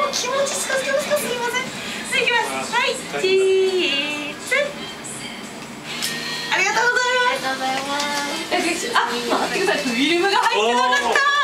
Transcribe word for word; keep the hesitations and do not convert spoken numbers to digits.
気持ち近づけますか。すみません。はい、いきます。はい、チーズ。ありがとうございます。ありがとうございます。あ、待ってください。フィルムが入ってなかった。